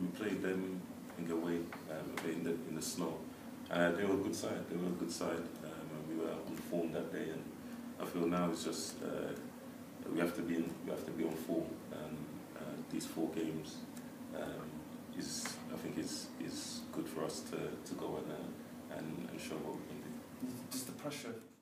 played them in the away, in the snow. They were a good side. They were a good side. And we were on form that day, and I feel now it's just we have to be on form. These 4 games I think is good for us to go and show what we can do. Just the pressure.